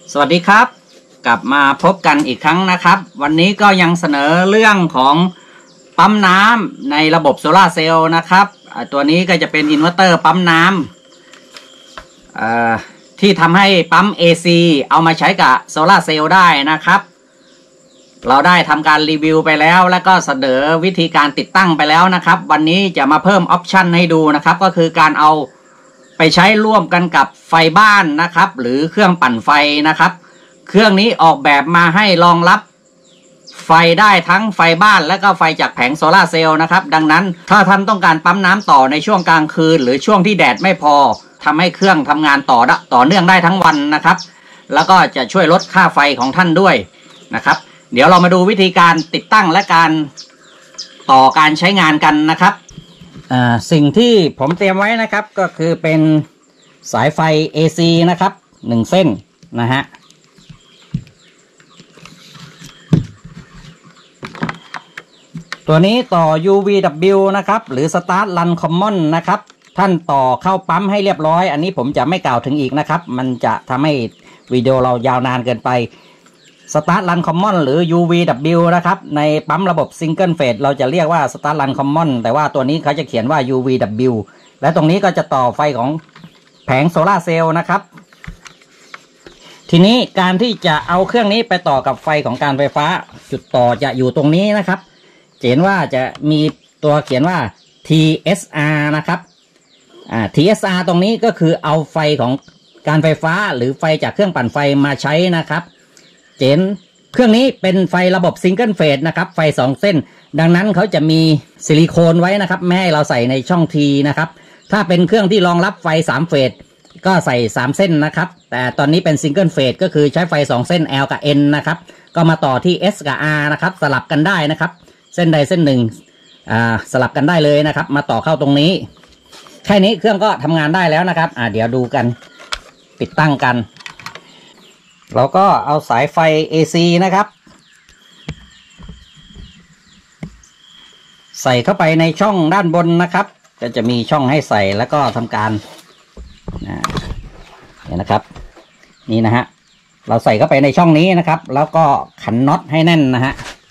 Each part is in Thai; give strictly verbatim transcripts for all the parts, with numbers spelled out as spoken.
สวัสดีครับกลับมาพบกันอีกครั้งนะครับวันนี้ก็ยังเสนอเรื่องของปั๊มน้ำในระบบโซลาร์เซลล์นะครับตัวนี้ก็จะเป็นอินเวอร์เตอร์ปั๊มน้ำที่ทำให้ปั๊ม เอ ซี เอามาใช้กับโซลาร์เซลล์ได้นะครับเราได้ทำการรีวิวไปแล้วแล้วก็เสนอวิธีการติดตั้งไปแล้วนะครับวันนี้จะมาเพิ่มออปชันให้ดูนะครับก็คือการเอาไปใช้ร่วมกันกับไฟบ้านนะครับหรือเครื่องปั่นไฟนะครับเครื่องนี้ออกแบบมาให้รองรับไฟได้ทั้งไฟบ้านและก็ไฟจากแผงโซลาร์เซลล์นะครับดังนั้นถ้าท่านต้องการปั๊มน้ำต่อในช่วงกลางคืนหรือช่วงที่แดดไม่พอทำให้เครื่องทำงานต่อต่อเนื่องได้ทั้งวันนะครับแล้วก็จะช่วยลดค่าไฟของท่านด้วยนะครับเดี๋ยวเรามาดูวิธีการติดตั้งและการต่อการใช้งานกันนะครับอ่าสิ่งที่ผมเตรียมไว้นะครับก็คือเป็นสายไฟ เอ ซี นะครับหนึ่งเส้นนะฮะตัวนี้ต่อ ยู วี ดับเบิลยู นะครับหรือ Start Run Common นะครับท่านต่อเข้าปั๊มให้เรียบร้อยอันนี้ผมจะไม่กล่าวถึงอีกนะครับมันจะทำให้วิดีโอเรายาวนานเกินไป Start Run Common หรือ ยู วี ดับเบิลยู นะครับในปั๊มระบบ Single Phase เราจะเรียกว่า Start Run Common แต่ว่าตัวนี้เขาจะเขียนว่า ยู วี ดับเบิลยู และตรงนี้ก็จะต่อไฟของแผงโซลาร์เซลล์นะครับทีนี้การที่จะเอาเครื่องนี้ไปต่อกับไฟของการไฟฟ้าจุดต่อจะอยู่ตรงนี้นะครับเห็นว่าจะมีตัวเขียนว่า ที เอส อาร์ นะครับอ่า ที เอส อาร์ ตรงนี้ก็คือเอาไฟของการไฟฟ้าหรือไฟจากเครื่องปั่นไฟมาใช้นะครับเห็นเครื่องนี้เป็นไฟระบบซิงเกิลเฟสนะครับไฟสองเส้นดังนั้นเขาจะมีซิลิโคนไว้นะครับไม่ให้เราใส่ในช่อง T นะครับถ้าเป็นเครื่องที่รองรับไฟสามเฟสก็ใส่สามเส้นนะครับแต่ตอนนี้เป็นซิงเกิลเฟสก็คือใช้ไฟสองเส้น L กับ N นะครับก็มาต่อที่ S กับ R นะครับสลับกันได้นะครับเส้นใดเส้นหนึ่งอ่าสลับกันได้เลยนะครับมาต่อเข้าตรงนี้แค่นี้เครื่องก็ทำงานได้แล้วนะครับอ่าเดี๋ยวดูกันติดตั้งกันเราก็เอาสายไฟ เอ ซี นะครับใส่เข้าไปในช่องด้านบนนะครับก็จะมีช่องให้ใส่แล้วก็ทำการเนี่ยนะครับนี่นะฮะเราใส่เข้าไปในช่องนี้นะครับแล้วก็ขันน็อตให้แน่นนะฮะ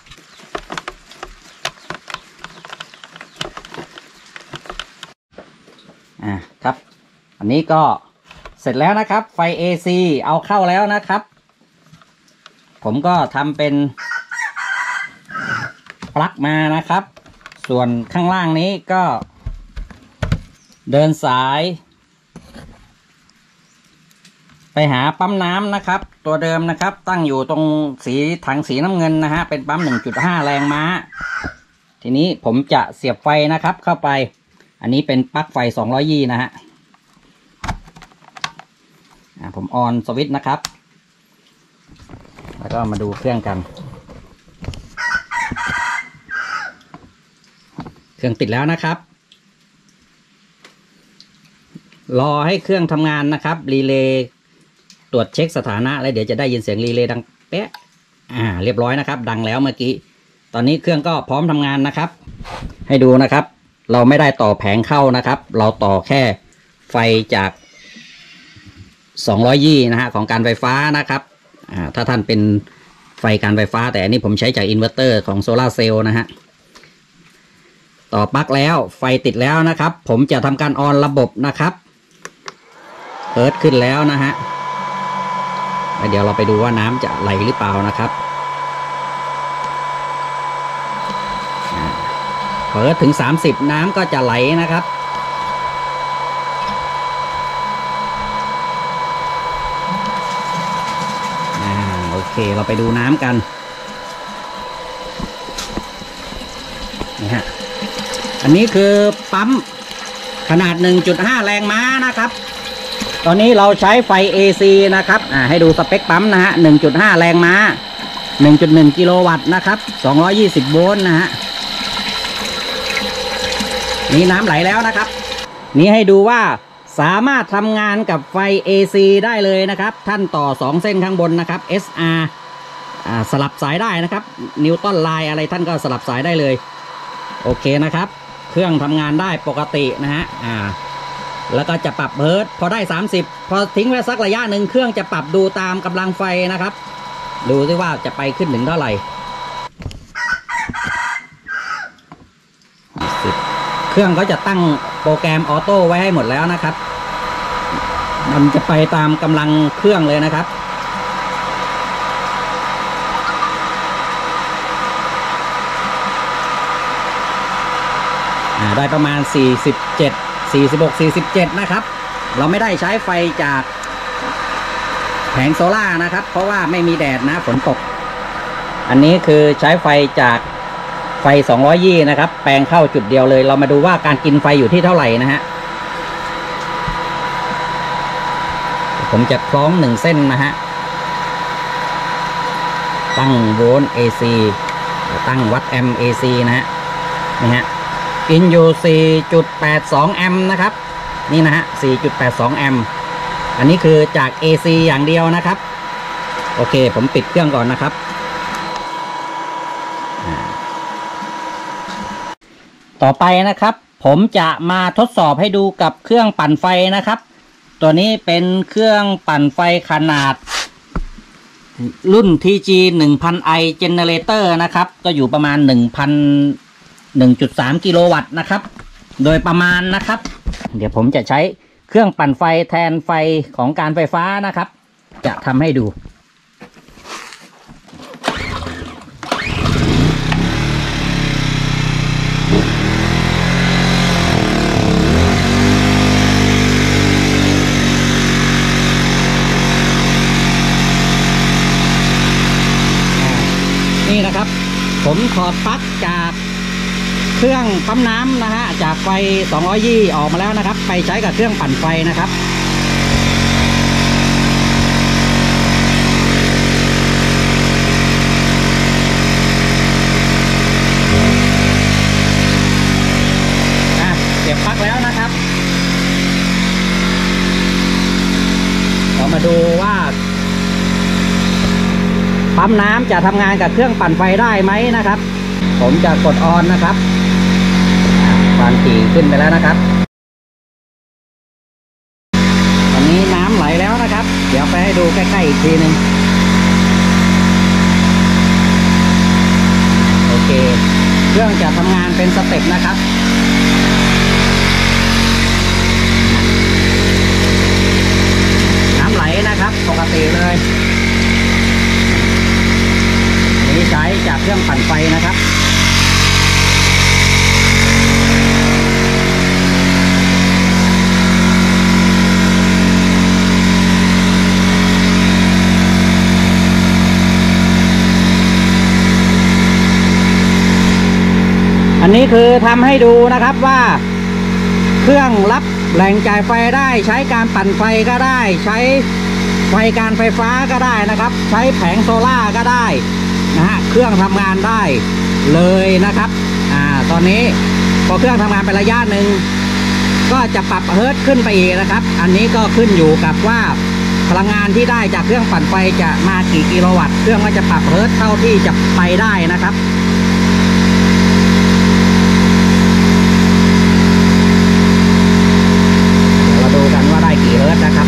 อ่าครับอันนี้ก็เสร็จแล้วนะครับไฟ เอ ซี เอาเข้าแล้วนะครับผมก็ทำเป็นปลั๊กมานะครับส่วนข้างล่างนี้ก็เดินสายไปหาปั๊มน้ำนะครับตัวเดิมนะครับตั้งอยู่ตรงสีถังสีน้ำเงินนะฮะเป็นปั๊ม หนึ่งจุดห้า แรงม้าทีนี้ผมจะเสียบไฟนะครับเข้าไปอันนี้เป็นปลั๊กไฟสองร้อยยี่สิบนะฮะผมออนสวิตช์นะครับแล้วก็มาดูเครื่องกันเครื่องติดแล้วนะครับรอให้เครื่องทำงานนะครับรีเลย์ตรวจเช็คสถานะแล้วเดี๋ยวจะได้ยินเสียงรีเลย์ดังเป๊ะอ่าเรียบร้อยนะครับดังแล้วเมื่อกี้ตอนนี้เครื่องก็พร้อมทำงานนะครับให้ดูนะครับเราไม่ได้ต่อแผงเข้านะครับเราต่อแค่ไฟจากสองร้อยยี่สิบนะฮะของการไฟฟ้านะครับอ่าถ้าท่านเป็นไฟการไฟฟ้าแต่อันนี้ผมใช้จากอินเวอร์เตอร์ของโซลาร์เซลล์นะฮะต่อปลั๊กแล้วไฟติดแล้วนะครับผมจะทำการออนระบบนะครับเปิดขึ้นแล้วนะฮะเดี๋ยวเราไปดูว่าน้ำจะไหลหรือเปล่านะครับเปิดถึงสามสิบน้ำก็จะไหลนะครับอ่าโอเคเราไปดูน้ำกันนี่ฮะอันนี้คือปั๊มขนาด หนึ่งจุดห้า แรงม้านะครับตอนนี้เราใช้ไฟ เอ ซี นะครับอ่าให้ดูสเปคปั๊มนะฮะ หนึ่งจุดห้า แรงม้า หนึ่งจุดหนึ่ง กิโลวัตต์นะครับสองร้อยยี่สิบโวลต์นะฮะนี่น้ำไหลแล้วนะครับนี่ให้ดูว่าสามารถทำงานกับไฟ เอ ซี ได้เลยนะครับท่านต่อสองเส้นข้างบนนะครับ เอส อาร์ อ่าสลับสายได้นะครับนิวตันไลน์อะไรท่านก็สลับสายได้เลยโอเคนะครับเครื่องทำงานได้ปกตินะฮะอ่าแล้วก็จะปรับเฮิร์ตพอได้สามสิบพอทิ้งไว้สักระยะหนึ่งเครื่องจะปรับดูตามกำลังไฟนะครับดูซิว่าจะไปขึ้นถึงเท่าไหร่เครื่องเขาจะตั้งโปรแกรมออโต้ไว้ให้หมดแล้วนะครับมันจะไปตามกำลังเครื่องเลยนะครับได้ประมาณสี่สิบเจ็ด สี่สิบหก สี่สิบเจ็ดนะครับเราไม่ได้ใช้ไฟจากแผงโซล่านะครับเพราะว่าไม่มีแดดนะฝนตกอันนี้คือใช้ไฟจากไฟสองร้อยยี่สิบนะครับแปลงเข้าจุดเดียวเลยเรามาดูว่าการกินไฟอยู่ที่เท่าไหร่นะฮะผมจะคล้องหนึ่งเส้นนะฮะตั้งโวลต์ เอ ซี ตั้งวัดแอมป์ เอ ซี นะฮะนี่ฮะกินอยู่ สี่จุดแปดสอง แอมป์นะครับนี่นะฮะ สี่จุดแปดสอง แอมป์อันนี้คือจาก เอ ซี อย่างเดียวนะครับโอเคผมปิดเครื่องก่อนนะครับต่อไปนะครับผมจะมาทดสอบให้ดูกับเครื่องปั่นไฟนะครับตัวนี้เป็นเครื่องปั่นไฟขนาดรุ่น ที จี หนึ่งพันไอ Generator นะครับก็อยู่ประมาณ หนึ่งพัน หนึ่งจุดสาม กิโลวัตต์นะครับโดยประมาณนะครับเดี๋ยวผมจะใช้เครื่องปั่นไฟแทนไฟของการไฟฟ้านะครับจะทำให้ดูนี่นะครับผมถอดปลั๊กจากเครื่องปั๊มน้ำนะฮะจากไฟสองร้อยยี่สิบออกมาแล้วนะครับไปใช้กับเครื่องปั่นไฟนะครับอ่ะเสียบปลั๊กแล้วนะครับเรามาดูว่าปั๊มน้ำจะทำงานกับเครื่องปั่นไฟได้ไหมนะครับผมจะกดออนนะครับความถี่ขึ้นไปแล้วนะครับตอนนี้น้ำไหลแล้วนะครับเดี๋ยวไปให้ดูใกล้ๆอีกทีหนึ่งโอเคเครื่องจะทำงานเป็นสเต็ปนะครับน้ำไหลนะครับปกติเลยอันนี้ใช้จากเครื่องปั่นไฟนะครับอันนี้คือทำให้ดูนะครับว่าเครื่องรับแหล่งจ่ายไฟได้ใช้การปั่นไฟก็ได้ใช้ไฟการไฟฟ้าก็ได้นะครับใช้แผงโซล่าก็ได้นะฮะเครื่องทำงานได้เลยนะครับอ่าตอนนี้พอเครื่องทำงานไประยะหนึ่งก็จะปรับเฮิร์ตขึ้นไปอีกนะครับอันนี้ก็ขึ้นอยู่กับว่าพลังงานที่ได้จากเครื่องปั่นไฟจะมากี่กิโลวัตต์เครื่องก็จะปรับเฮิร์ตเท่าที่จะไปได้นะครับกี่เฮิร์ตนะครับ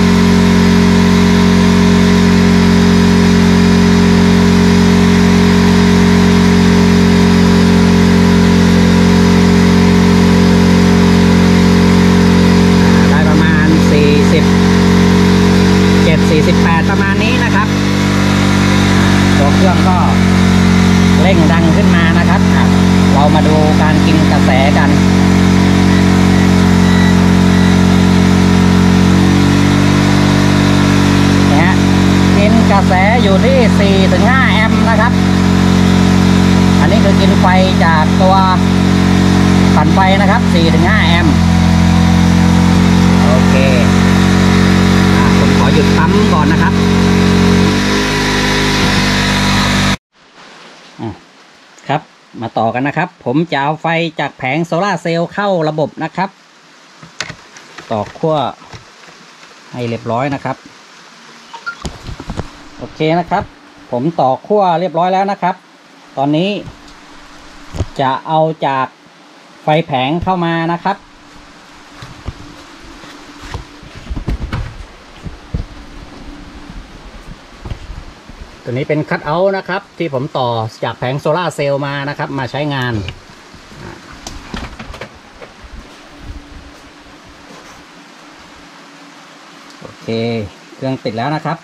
ได้ประมาณสี่สิบเจ็ด สี่สิบแปดประมาณนี้นะครับตัวเครื่องก็เร่งดังขึ้นมานะครับเรามาดูการกินกระแสกันกระแสอยู่ที่ สี่ถึงห้า แอมป์นะครับอันนี้คือกินไฟจากตัวปั่นไฟนะครับ สี่ถึงห้า แอมป์โอเคอ่าผมขอหยุดปั๊มก่อนนะครับครับมาต่อกันนะครับผมจะเอาไฟจากแผงโซล่าเซลล์เข้าระบบนะครับต่อขั้วให้เรียบร้อยนะครับโอเคนะครับผมต่อขั้วเรียบร้อยแล้วนะครับตอนนี้จะเอาจากไฟแผงเข้ามานะครับตัวนี้เป็นคัทเอาท์นะครับที่ผมต่อจากแผงโซล่าเซลล์มานะครับมาใช้งานโอเคเครื่องติดแล้วนะครับ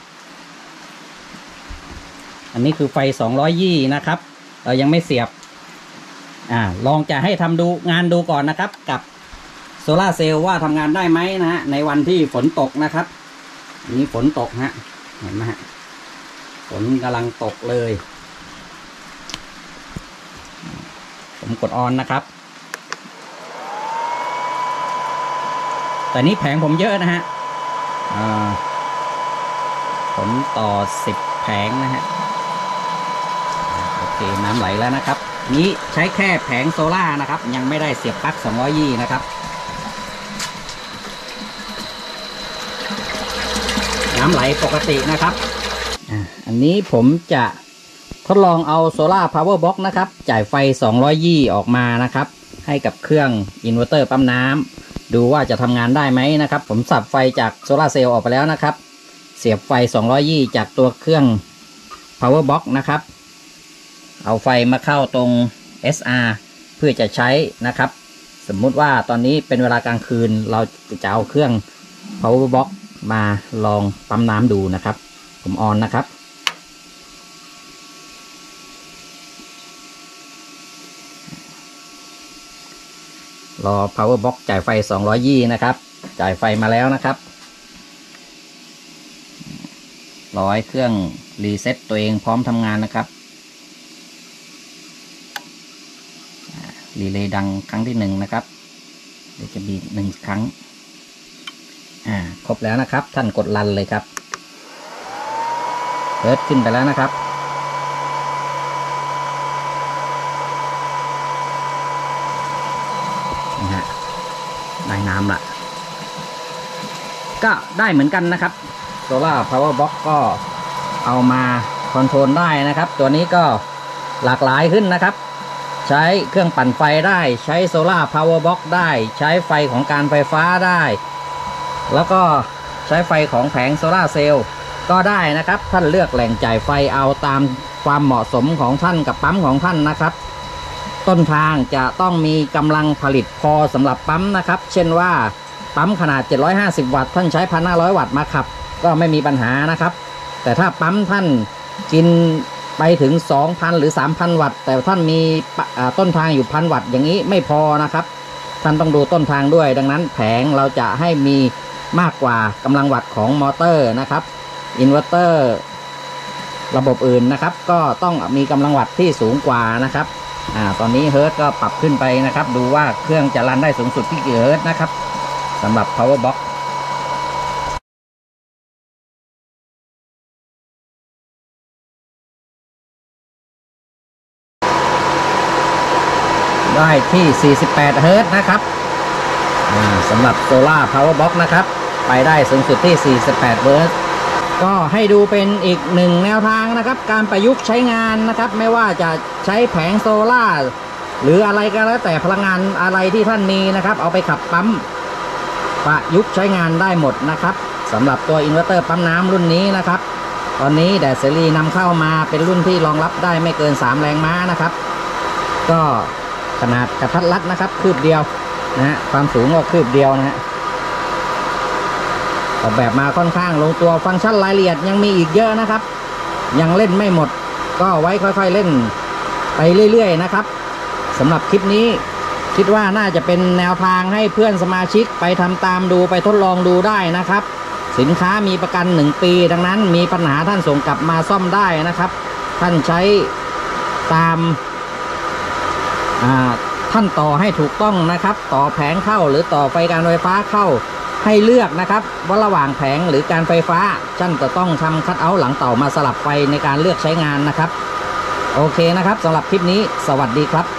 อันนี้คือไฟสองร้อยยี่สิบนะครับเรายังไม่เสียบอ่าลองจะให้ทำดูงานดูก่อนนะครับกับโซล่าเซลล์ว่าทำงานได้ไหมนะฮะในวันที่ฝนตกนะครับอันนี้ฝนตกฮะเห็นไหมฮะฝนกำลังตกเลยผมกดออนนะครับแต่นี้แผงผมเยอะนะฮะอ่าผมต่อสิบแผงนะฮะโอเคน้ำไหลแล้วนะครับนี้ใช้แค่แผงโซล่านะครับยังไม่ได้เสียบปลั๊กสองร้อยยี่สิบนะครับน้ำไหลปกตินะครับอันนี้ผมจะทดลองเอาโซล่าพาวเวอร์บ็อกซ์นะครับจ่ายไฟสองร้อยยี่สิบออกมานะครับให้กับเครื่องอินเวอร์เตอร์ปั๊มน้ำดูว่าจะทำงานได้ไหมนะครับผมสับไฟจากโซล่าเซลล์ออกไปแล้วนะครับเสียบไฟสองร้อยยี่สิบจากตัวเครื่อง Power Box นะครับเอาไฟมาเข้าตรง เอส อาร์ เพื่อจะใช้นะครับสมมุติว่าตอนนี้เป็นเวลากลางคืนเราจะเอาเครื่อง Power Box มาลองปั๊มน้ำดูนะครับผมออนนะครับรอ Power Box จ่ายไฟสองร้อยยี่สิบนะครับจ่ายไฟมาแล้วนะครับรอให้เครื่องรีเซ็ตตัวเองพร้อมทำงานนะครับรีเลย์ดังครั้งที่หนึ่งนะครับเดี๋ยวจะมีหนึ่งครั้งอ่าครบแล้วนะครับท่านกดรันเลยครับเปิดขึ้นไปแล้วนะครับนี่ฮะได้น้ำละก็ได้เหมือนกันนะครับโซล่าพาวเวอร์บ็อกซ์ก็เอามาคอนโทรลได้นะครับตัวนี้ก็หลากหลายขึ้นนะครับใช้เครื่องปั่นไฟได้ใช้โซล่าพาวเวอร์บ็อกซ์ได้ใช้ไฟของการไฟฟ้าได้แล้วก็ใช้ไฟของแผงโซล่าเซลล์ก็ได้นะครับท่านเลือกแหล่งจ่ายไฟเอาตามความเหมาะสมของท่านกับปั๊มของท่านนะครับต้นทางจะต้องมีกำลังผลิตพอสำหรับปั๊มนะครับเช่นว่าปั๊มขนาดเจ็ดร้อยห้าสิบวัตต์ท่านใช้ หนึ่งพันห้าร้อย วัตต์มาขับก็ไม่มีปัญหานะครับแต่ถ้าปั๊มท่านกินไปถึง สองพัน หรือ สามพัน วัตต์แต่ท่านมีต้นทางอยู่พันวัตต์อย่างนี้ไม่พอนะครับท่านต้องดูต้นทางด้วยดังนั้นแผงเราจะให้มีมากกว่ากำลังวัตต์ของมอเตอร์นะครับอินเวอร์เตอร์ระบบอื่นนะครับก็ต้องมีกำลังวัตต์ที่สูงกว่านะครับอ่าตอนนี้เฮิร์ตก็ปรับขึ้นไปนะครับดูว่าเครื่องจะรันได้สูงสุดที่กี่เฮิร์ตนะครับสำหรับ Power Boxได้ที่ สี่สิบแปด เฮิร์ตนะครับสำหรับ Solar Power Box นะครับไปได้สูงสุดที่ สี่สิบแปด เฮิร์ตก็ให้ดูเป็นอีกหนึ่งแนวทางนะครับการประยุกต์ใช้งานนะครับไม่ว่าจะใช้แผงโซล่าหรืออะไรก็แล้วแต่พลังงานอะไรที่ท่านมีนะครับเอาไปขับปั๊มประยุกต์ใช้งานได้หมดนะครับสำหรับตัวอินเวอร์เตอร์ปั๊มน้ำรุ่นนี้นะครับตอนนี้แดดเซรีนำเข้ามาเป็นรุ่นที่รองรับได้ไม่เกินสามแรงม้านะครับก็ขนาดกระทัดรัดนะครับคืบเดียวนะฮะความสูงก็คืบเดียวนะฮะออกแบบมาค่อนข้างลงตัวฟังก์ชันรายละเอียดยังมีอีกเยอะนะครับยังเล่นไม่หมดก็ไว้ค่อยๆเล่นไปเรื่อยๆนะครับสำหรับคลิปนี้คิดว่าน่าจะเป็นแนวทางให้เพื่อนสมาชิกไปทำตามดูไปทดลองดูได้นะครับสินค้ามีประกันหนึ่งปีดังนั้นมีปัญหาท่านส่งกลับมาซ่อมได้นะครับท่านใช้ตามท่านต่อให้ถูกต้องนะครับต่อแผงเข้าหรือต่อไฟการไฟฟ้าเข้าให้เลือกนะครับว่าระหว่างแผงหรือการไฟฟ้าท่านจะต้องทำคัทเอาท์หลังเต่ามาสลับไฟในการเลือกใช้งานนะครับโอเคนะครับสำหรับคลิปนี้สวัสดีครับ